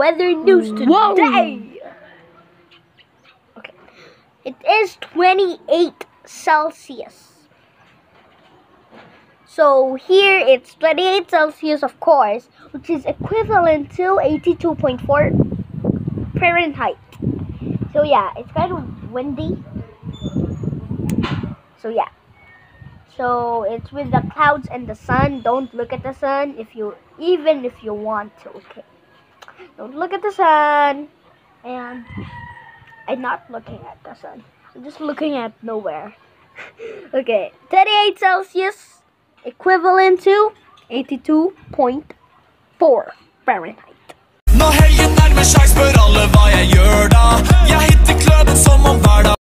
weather news today. Whoa. Okay. It is 28 Celsius. So here it's 28 Celsius, of course, which is equivalent to 82.4 Fahrenheit. So yeah, it's kind of windy. So yeah. So it's with the clouds and the sun. Don't look at the sun even if you want to, okay? Don't look at the sun. And I'm not looking at the sun. I'm just looking at nowhere. Okay, 38 Celsius equivalent to 82.4 Fahrenheit. Når helgen nærmer seg, spør alle hva jeg gjør da. Jeg hitter kløden som om hver dag.